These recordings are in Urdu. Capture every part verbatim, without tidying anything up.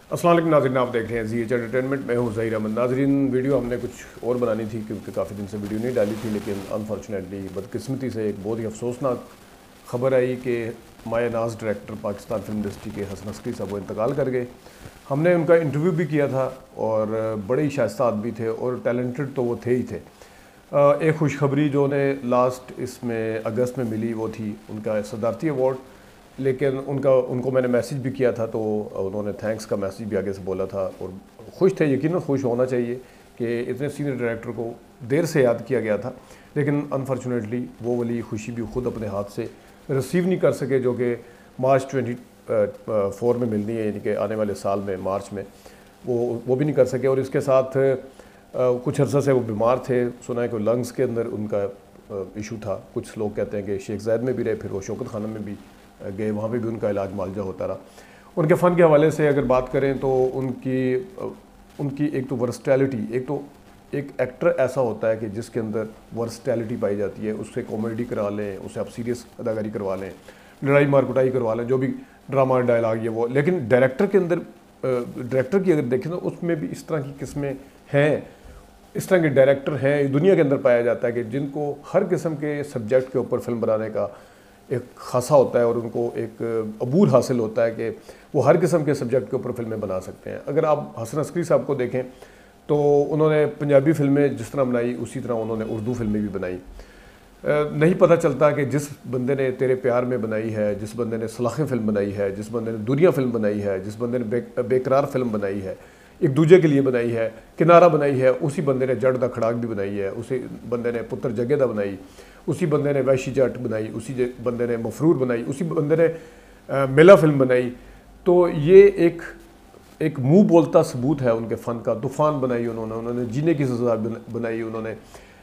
السلام علیکم ناظرین، آپ دیکھ رہے ہیں زی ایچ انٹرٹینمنٹ، میں ہوں ظہیر احمد۔ ناظرین، ویڈیو ہم نے کچھ اور بنانی تھی کیونکہ کافی دن سے ویڈیو نہیں ڈالی تھی، لیکن انفارچونیٹلی بدقسمتی سے ایک بہت ہی افسوسناک خبر آئی کہ مایہ ناز ڈائریکٹر پاکستان فلم انڈسٹری کے حسن عسکری صاحب وہ انتقال کر گئے۔ ہم نے ان کا انٹرویو بھی کیا تھا اور بڑے ہی شائستہ آدمی تھے اور ٹیلنٹڈ تو وہ تھے ہی تھے۔ ایک خوشخبری جو انہیں لاسٹ اس میں اگست میں ملی وہ تھی ان کا صدارتی ایوارڈ، لیکن ان کا ان کو میں نے میسیج بھی کیا تھا تو انہوں نے تھینکس کا میسیج بھی آگے سے بولا تھا اور خوش تھے۔ یقیناً خوش ہونا چاہیے کہ اتنے سینئر ڈائریکٹر کو دیر سے یاد کیا گیا تھا، لیکن انفارچونیٹلی وہ والی خوشی بھی خود اپنے ہاتھ سے ریسیو نہیں کر سکے جو کہ مارچ ٹوئنٹی فور میں ملنی ہے، یعنی کہ آنے والے سال میں مارچ میں وہ وہ بھی نہیں کر سکے۔ اور اس کے ساتھ کچھ عرصہ سے وہ بیمار تھے، سنا ہے کہ لنگس کے اندر ان کا ایشو تھا۔ کچھ لوگ کہتے ہیں کہ شیخ زاید میں بھی رہے، پھر وہ شوکت خانم میں بھی گئے، وہاں پہ بھی ان کا علاج معالجہ ہوتا رہا۔ ان کے فن کے حوالے سے اگر بات کریں تو ان کی ان کی ایک تو ورسٹیلٹی، ایک تو ایک ایکٹر ایسا ہوتا ہے کہ جس کے اندر ورسٹیلٹی پائی جاتی ہے، اس سے کامیڈی کرا لیں، اسے آپ سیریس اداکاری کروا لیں، لڑائی مار کٹائی کروا لیں، جو بھی ڈرامہ ڈائلاگ یہ وہ، لیکن ڈائریکٹر کے اندر ڈائریکٹر کی اگر دیکھیں تو اس میں بھی اس طرح کی قسمیں ہیں، اس طرح کے ڈائریکٹر ہیں دنیا کے اندر پایا جاتا ہے کہ جن کو ہر قسم کے سبجیکٹ کے اوپر فلم بنانے کا ایک خاصا ہوتا ہے اور ان کو ایک عبور حاصل ہوتا ہے کہ وہ ہر قسم کے سبجیکٹ کے اوپر فلمیں بنا سکتے ہیں۔ اگر آپ حسن عسکری صاحب کو دیکھیں تو انہوں نے پنجابی فلمیں جس طرح بنائی اسی طرح انہوں نے اردو فلمیں بھی بنائی۔ نہیں پتہ چلتا کہ جس بندے نے تیرے پیار میں بنائی ہے، جس بندے نے سلاخیں فلم بنائی ہے، جس بندے نے دنیا فلم بنائی ہے، جس بندے نے بے قرار فلم بنائی ہے، ایک دوجے کے لیے بنائی ہے، کنارہ بنائی ہے، اسی بندے نے جڑ دا کھڑاک بھی بنائی ہے، اسی بندے نے پتر جگے دا بنائی، اسی بندے نے ویشی جٹ بنائی، اسی بندے نے مفرور بنائی، اسی بندے نے میلا فلم بنائی۔ تو یہ ایک ایک منہ بولتا ثبوت ہے ان کے فن کا۔ طوفان بنائی انہوں نے، انہوں نے جینے کی سزا بنائی، انہوں نے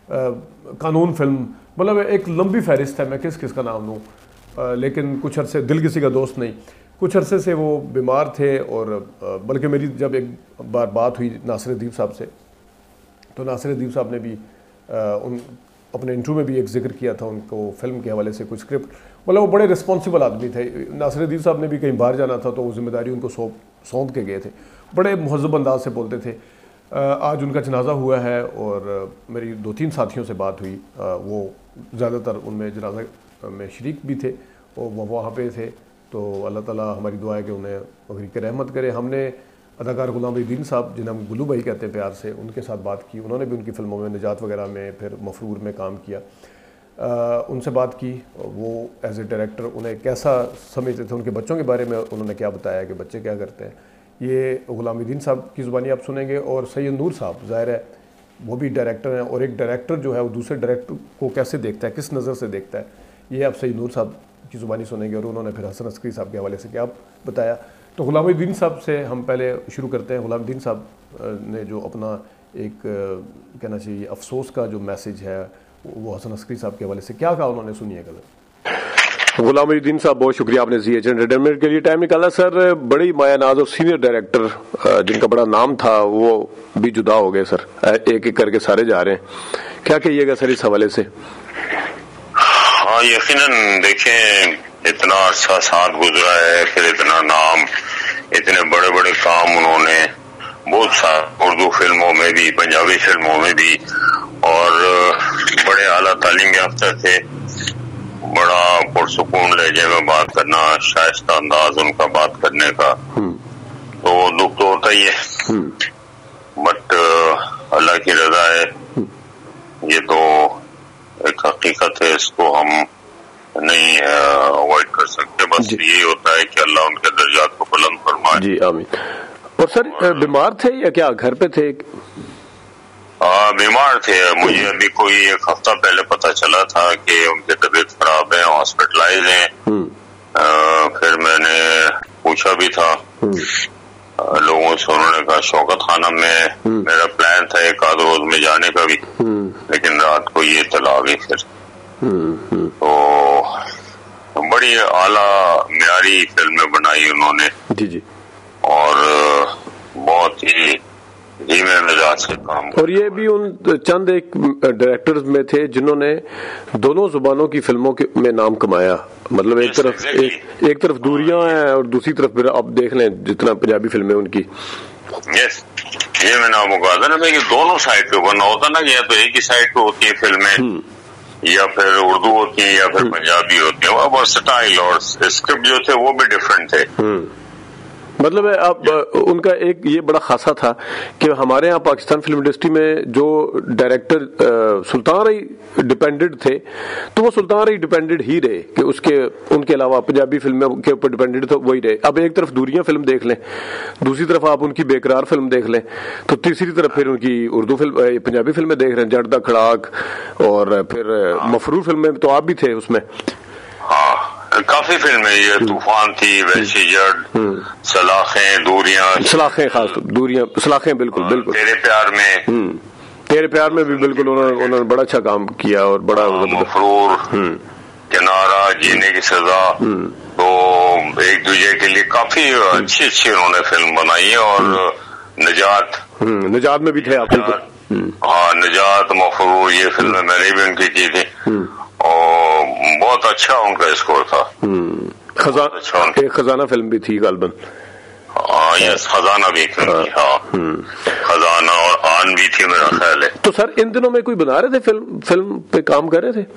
قانون فلم، مطلب ایک لمبی فہرست ہے، میں کس کس کا نام لوں، لیکن کچھ عرصے دل کسی کا دوست نہیں، کچھ عرصے سے وہ بیمار تھے۔ اور بلکہ میری جب ایک بار بات ہوئی ناصر ادیب صاحب سے تو ناصر ادیب صاحب نے بھی ان اپنے انٹرویو میں بھی ایک ذکر کیا تھا ان کو فلم کے حوالے سے کچھ اسکرپٹ، مطلب وہ بڑے رسپانسبل آدمی تھے۔ ناصر ادیب صاحب نے بھی کہیں باہر جانا تھا تو وہ ذمہ داری ان کو سونپ سونپ کے گئے تھے، بڑے مہذب انداز سے بولتے تھے۔ آج ان کا جنازہ ہوا ہے اور میری دو تین ساتھیوں سے بات ہوئی، وہ زیادہ تر ان میں جنازہ میں شریک بھی تھے اور وہ وہاں پہ تھے، تو اللہ تعالیٰ ہماری دعا ہے کہ انہیں غریق رحمت کرے۔ ہم نے اداکار غلام الدین صاحب جنہیں ہم گلو بھائی کہتے ہیں پیار سے، ان کے ساتھ بات کی، انہوں نے بھی ان کی فلموں میں نجات وغیرہ میں پھر مفرور میں کام کیا، ان سے بات کی، وہ ایز اے ڈائریکٹر انہیں کیسا سمجھتے تھے، ان کے بچوں کے بارے میں انہوں نے کیا بتایا کہ بچے کیا کرتے ہیں، یہ غلام الدین صاحب کی زبانی آپ سنیں گے۔ اور سید نور صاحب ظاہر ہے وہ بھی ڈائریکٹر ہیں، اور ایک ڈائریکٹر جو ہے وہ دوسرے ڈائریکٹر کو کیسے دیکھتا ہے، کس نظر سے دیکھتا ہے، یہ آپ سید نور صاحب کی زبانی سنیں گے، اور انہوں نے پھر حسن عسکری صاحب کے حوالے سے کیا بتایا۔ تو غلام الدین صاحب سے ہم پہلے شروع کرتے ہیں۔ غلام الدین صاحب نے جو اپنا ایک کہنا چاہیے افسوس کا جو میسیج ہے وہ حسن عسکری صاحب کے حوالے سے کیا کہا انہوں نے، سنیے گا۔ غلام الدین صاحب بہت شکریہ آپ نے زی ایچ انٹرٹینمنٹ کے لیے ٹائم نکالا۔ سر، بڑی مایہ ناز اور سینئر ڈائریکٹر جن کا بڑا نام تھا وہ بھی جدا ہو گئے سر، ایک ایک کر کے سارے جا رہے ہیں، کیا کہیے گا سر اس حوالے سے؟ ہاں یقیناً، دیکھیں اتنا عرصہ ساتھ گزرا ہے، پھر اتنا نام، اتنے بڑے بڑے کام انہوں نے بہت سارے اردو فلموں میں بھی، پنجابی فلموں میں بھی، اور بڑے اعلیٰ تعلیم یافتہ تھے، بڑا پرسکون لہجے میں بات کرنا، شائستہ انداز ان کا بات کرنے کا، تو دکھ تو ہوتا ہی ہے، بٹ اللہ کی رضا ہے، یہ تو ایک حقیقت ہے، اس کو ہم نہیں اوائڈ کر سکتے، بس یہی ہوتا ہے کہ اللہ ان کے درجات کو بلند فرمائے۔ جی آمین۔ اور سر بیمار تھے یا کیا گھر پہ تھے؟ بیمار تھے، مجھے ابھی کوئی ایک ہفتہ پہلے پتا چلا تھا کہ ان کی طبیعت خراب ہے، ہاسپٹلائز ہیں، پھر میں نے پوچھا بھی تھا لوگوں سے، انہوں نے کہا شوکت خانم میں میرا پلان تھا ایک آدھ روز میں جانے کا بھی، لیکن رات کو یہ اطلاع آ گئی۔ پھر تو بڑی اعلیٰ معیاری فلمیں بنائی انہوں نے، جی جی، اور بہت ہی دھیمے مزاج سے کام، اور یہ بھی ان چند ایک ڈائریکٹرز میں تھے جنہوں نے دونوں زبانوں کی فلموں میں نام کمایا، مطلب ایک طرف ایک طرف دوریاں ہیں اور دوسری طرف پھر آپ دیکھ لیں جتنا پنجابی فلمیں ان کی. یس یہ میں نے آپ کو کہا تھا نا بھائی کہ دونوں سائڈ پہ بننا ہوتا نا, یا تو ایک ہی سائڈ پہ ہوتی ہے فلمیں یا پھر اردو ہوتی ہیں یا پھر پنجابی ہوتی ہیں, اور سٹائل اور اسکرپٹ جو تھے وہ بھی ڈفرینٹ تھے. مطلب اب ان کا ایک یہ بڑا خاصا تھا کہ ہمارے یہاں پاکستان فلم انڈسٹری میں جو ڈائریکٹر سلطان رئی ڈیپینڈنٹ تھے تو وہ سلطان رئی ڈیپینڈنٹ ہی رہے کہ اس کے ان کے علاوہ پنجابی فلموں کے اوپر ڈیپینڈنٹ تو وہی رہے. اب ایک طرف دوریاں فلم دیکھ لیں, دوسری طرف آپ ان کی بے قرار فلم دیکھ لیں, تو تیسری طرف پھر ان کی اردو فلم پنجابی فلمیں دیکھ رہے ہیں, جڑدہ کھڑاک اور پھر مفرور فلمیں تو آپ بھی تھے اس میں. ہاں کافی فلمیں, یہ طوفان تھی, ویسی جڑ, سلاخیں, دوریاں, سلاخیں خاص دوریاں سلاخیں بالکل بالکل تیرے پیار میں تیرے پیار میں بھی بالکل انہوں نے بڑا اچھا کام کیا اور بڑا مفرور, کنارہ, جینے کی سزا, تو ایک دوسرے کے لیے کافی اچھی اچھی انہوں نے فلم بنائی ہے. اور نجات نجات میں بھی تھے آپ. ہاں نجات, مفرور, یہ فلمیں میں نے بھی ان کی کی تھی اور بہت اچھا ان کا اسکور تھا. ایک خزانہ فلم بھی تھی غالباً. ہاں یس خزانہ بھی تھی. ہاں خزانہ اور آن بھی تھی میرا خیال ہے. تو سر ان دنوں میں کوئی بنا رہے تھے فلم فلم پہ کام کر رہے تھے؟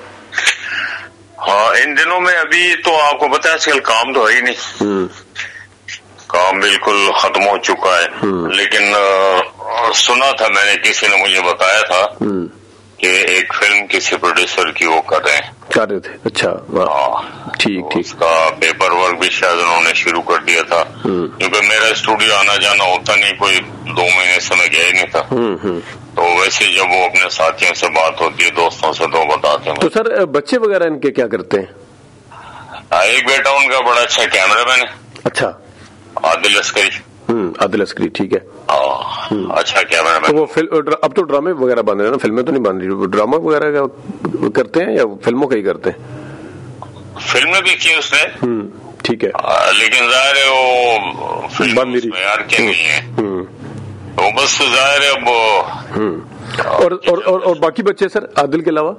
ہاں ان دنوں میں ابھی تو آپ کو پتا ہے آج کل کام تو ہے ہی نہیں, کام بالکل ختم ہو چکا ہے. لیکن سنا تھا میں نے, کسی نے مجھے بتایا تھا کہ ایک فلم کسی پروڈیوسر کی وہ کر رہے ہیں کر رہے تھے. اچھا ٹھیک ٹھیک. اس کا پیپر ورک بھی شاید انہوں نے شروع کر دیا تھا, کیونکہ میرا اسٹوڈیو آنا جانا ہوتا نہیں, کوئی دو مہینے سے میں گیا ہی نہیں تھا. تو ویسے جب وہ اپنے ساتھیوں سے بات ہوتی ہے, دوستوں سے, تو بتاتے ہیں. تو سر بچے وغیرہ ان کے کیا کرتے ہیں؟ ایک بیٹا ان کا بڑا اچھا کیمرہ مین ہے. اچھا عادل عسکری. عادل عسکری ٹھیک ہے. اچھا کیمرہ مین. وہ اب تو ڈرامے وغیرہ بن رہے ہیں نا, فلمیں تو نہیں بن رہی, ڈرامہ وغیرہ کا کرتے ہیں یا فلموں کا ہی کرتے ہیں؟ فلمیں بھی کی اس نے. ٹھیک ہے. لیکن ظاہر ہے وہ فلم معیار کے نہیں ہے, وہ بس ظاہر ہے اب. اور اور اور باقی بچے سر عادل کے علاوہ؟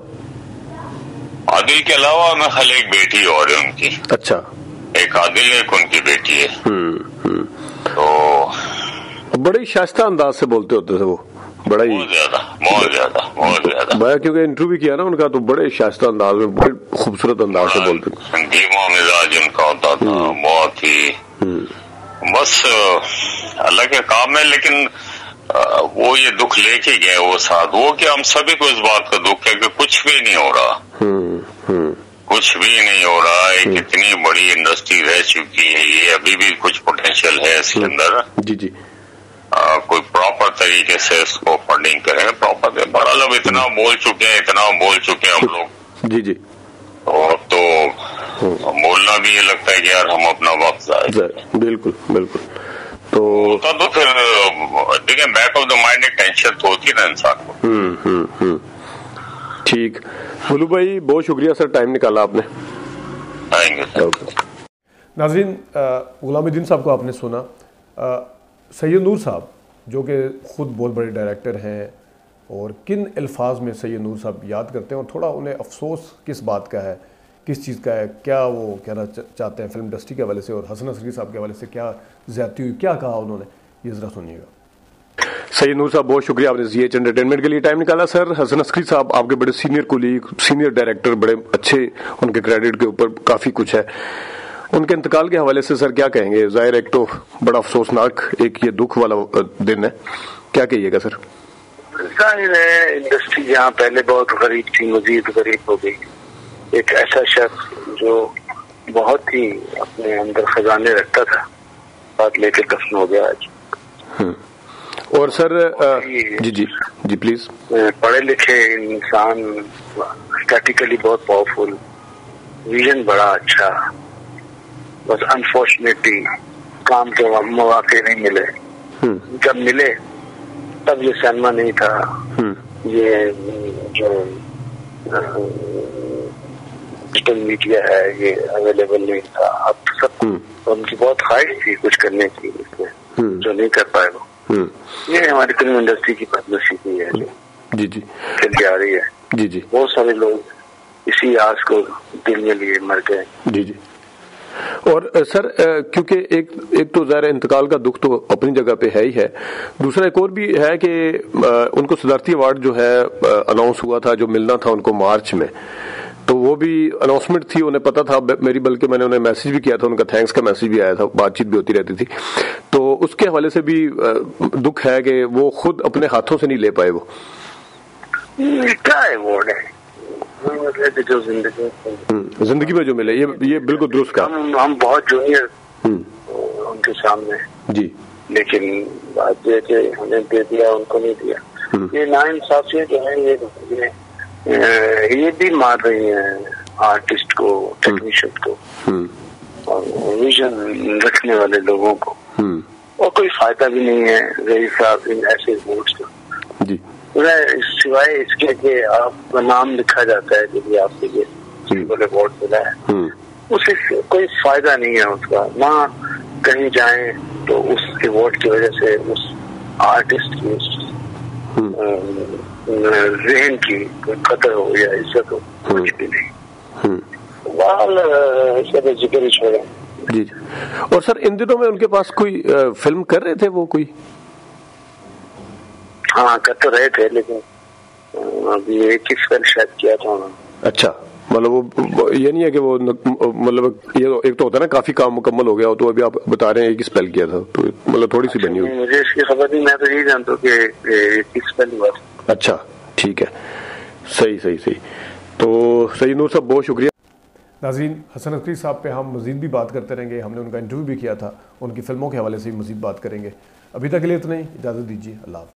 عادل کے علاوہ میں خالی ایک بیٹی اور ہے ان کی. اچھا. ایک عادل ہے, ایک ان کی بیٹی ہے. تو بڑے شائستہ انداز سے بولتے ہوتے تھے وہ, بڑا ہی بہت زیادہ بہت زیادہ بہت زیادہ. میں کیونکہ انٹرویو کیا نا ان کا, تو بڑے شائستہ انداز میں, بڑے خوبصورت انداز سے بولتے تھے. سنگیما مزاج ان کا ہوتا تھا, بہت ہی بس اللہ کے کام ہے. لیکن وہ یہ دکھ لے کے گئے وہ ساتھ, وہ کہ ہم سبھی کو اس بات کا دکھ ہے کہ کچھ بھی نہیں ہو رہا, کچھ بھی نہیں ہو رہا. ایک اتنی بڑی انڈسٹری رہ چکی ہے, یہ ابھی بھی کچھ پوٹینشیل ہے اس کے اندر. جی جی. کوئی پراپر طریقے سے اس کو فنڈنگ کریں, پراپر. بڑا لوگ اتنا بول چکے ہیں, اتنا بول چکے ہیں ہم لوگ. جی جی. اور تو بولنا بھی یہ لگتا ہے کہ یار ہم اپنا وقت ضائع. بالکل بالکل. تو تو پھر دیکھیں بیک آف دا مائنڈ ایک ٹینشن تو ہوتی ہے نا انسان کو. ہوں ہوں ہوں ٹھیک. بلو بھائی بہت شکریہ سر, ٹائم نکالا آپ نے. Thank you. ناظرین, غلام الدین صاحب کو آپ نے سنا. سید نور صاحب جو کہ خود بہت بڑے ڈائریکٹر ہیں, اور کن الفاظ میں سید نور صاحب یاد کرتے ہیں, اور تھوڑا انہیں افسوس کس بات کا ہے, کس چیز کا ہے, کیا وہ کہنا چاہتے ہیں فلم انڈسٹری کے حوالے سے, اور حسن عسکری صاحب کے حوالے سے کیا زیادتی ہوئی, کیا کہا انہوں نے, یہ ذرا سنیے گا. سید نور صاحب بہت شکریہ, آپ نے زی ایچ انٹرٹینمنٹ کے لیے ٹائم نکالا. سر حسن عسکری صاحب آپ کے بڑے سینئر کولیگ, سینئر ڈائریکٹر, بڑے اچھے, ان کے کریڈٹ کے اوپر کافی کچھ ہے. ان کے انتقال کے حوالے سے سر کیا کہیں گے؟ ظاہر ایک تو بڑا افسوسناک ایک یہ دکھ والا دن ہے, کیا کہیے گا سر؟ ظاہر ہے انڈسٹری جہاں پہلے بہت غریب تھی مزید غریب ہو گئی. ایک ایسا شخص جو بہت ہی اپنے اندر خزانے رکھتا تھا, بات لے کے دفن ہو گیا آج. اور سر جی جی جی پلیز. پڑھے لکھے انسان, اسٹیٹیکلی بہت پاورفل, ویژن بڑا اچھا, بس انفارچونیٹلی کام کے مواقع نہیں ملے. جب ملے تب یہ سینما نہیں تھا, یہ جو ڈیجیٹل میڈیا ہے یہ اویلیبل نہیں تھا. اب سب ان کی بہت خواہش تھی کچھ کرنے کی, اس میں جو نہیں کر پائے وہ. یہ ہماری فلم انڈسٹری کی بدنصیبی ہے جو جی جی چلی آ رہی ہے. جی جی. بہت سارے لوگ اسی آس کو دل میں لیے مر گئے. جی جی. اور سر کیونکہ ایک ایک تو ظاہر انتقال کا دکھ تو اپنی جگہ پہ ہے ہی ہے، دوسرا ایک اور بھی ہے کہ ان کو صدارتی ایوارڈ جو ہے اناؤنس ہوا تھا، جو ملنا تھا ان کو مارچ میں، تو وہ بھی اناؤنسمنٹ تھی، انہیں پتا تھا میری، بلکہ میں نے انہیں میسج بھی کیا تھا، ان کا تھینکس کا میسج بھی آیا تھا، بات چیت بھی ہوتی رہتی تھی. تو اس کے حوالے سے بھی دکھ ہے کہ وہ خود اپنے ہاتھوں سے نہیں لے پائے. وہ کیا ایوارڈ ہے جو زندگی زندگی میں جو ملے، یہ یہ بالکل درست کہا. ہم ہم بہت جونیئر ان کے سامنے جی، لیکن بات یہ کہ ہمیں دے دیا ان کو نہیں دیا. یہ ناانصافیاں جو ہیں یہ یہ بھی مار رہی ہیں آرٹسٹ کو، ٹیکنیشین کو اور ویژن رکھنے والے لوگوں کو، اور کوئی فائدہ بھی نہیں ہے رئیس صاحب ان ایسے ایوارڈس کا. جی، سوائے اس کے کہ آپ کا نام لکھا جاتا ہے کہ آپ کے لیے سمبل ایوارڈ ملا ہے، اس سے کوئی فائدہ نہیں ہے اس کا. نہ کہیں جائیں تو اس ایوارڈ کی وجہ سے اس آرٹسٹ کی ذہن کی کوئی قدر ہو یا عزت ہو، کچھ بھی نہیں. بال اس کا تو ذکر ہی چھوڑیں. جی. اور سر ان دنوں میں ان کے پاس کوئی فلم کر رہے تھے وہ کوئی؟ ہاں کر تو رہے تھے، لیکن ابھی ایک ہی فلم شاید کیا تھا انہوں نے. اچھا، مطلب وہ یہ نہیں ہے کہ وہ مطلب یہ ایک تو ہوتا ہے نا کافی کام مکمل ہو گیا ہو، تو ابھی آپ بتا رہے ہیں ایک ہی اسپیل کیا تھا، تو مطلب تھوڑی سی بنی ہوئی. مجھے اس کی خبر نہیں، میں تو یہی جانتا ہوں کہ ایک ہی اسپیل ہوا. اچھا ٹھیک ہے، صحیح صحیح صحیح. تو سید نور صاحب بہت شکریہ. ناظرین، حسن عسکری صاحب پہ ہم مزید بھی بات کرتے رہیں گے، ہم نے ان کا انٹرویو بھی کیا تھا، ان کی فلموں کے حوالے سے بھی مزید بات کریں گے. ابھی تک کے لیے اتنا ہی، اجازت دیجیے، اللہ حافظ.